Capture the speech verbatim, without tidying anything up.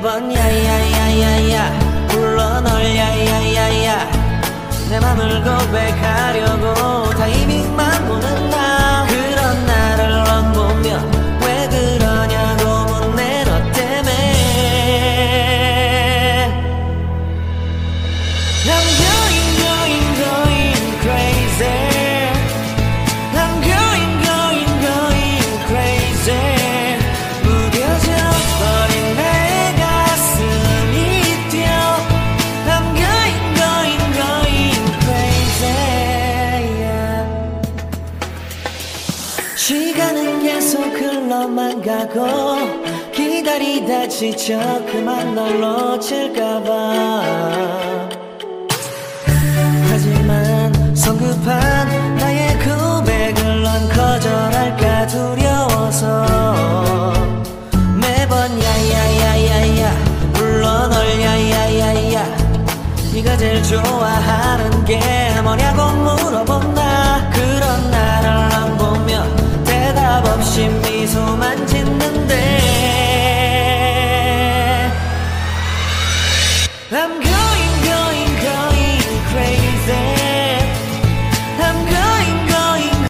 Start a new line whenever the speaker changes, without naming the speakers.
매번 야야야야야 불러 널 야야야야 내 맘을 고백하려고 타이밍만 보는 나 그런 나를 넌 보며 왜 그러냐고 묻네 너 때문에 I'm going going going crazy I'm going going going crazy 무뎌져 버린 내 가슴이 뛰어 I'm going going going crazy yeah. 시간은 계속 흘러만 가고 기다리다 지쳐 그만 널 놓칠까봐 하지만 성급한 나의 고백을 넌 거절할까 두려워서 매번 야야야야야 불러 널 야야야야 네가 제일 좋아하는 게 뭐냐고 물어본 나 그런 나를 안 보며 대답 없이 미소만 짓는데 I'm good